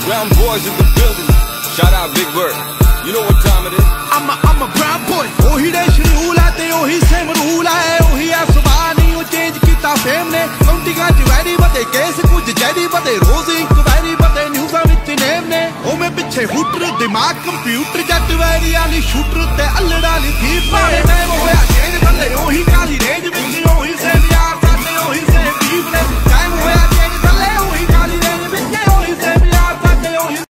Brown boys in the building. Shout out Big Bird. You know what time it is. I'm a brown boy. ओही देश rule है ते ओही same rule है ओही है सुभान ही वो चेंज कीता फेम ने काउंटिंगां च वैरी बदे केस कुछ जैरी बदे रोज इंक्वायरी बदे न्यूज़ां विच नेम ने ओ मैं पिछे हुटर दिमाग कंप्यूटर जट वैरी वाली शूटर ते अल्लड़ वाली थीप मारे टाइम होया चेंज बंदे ओही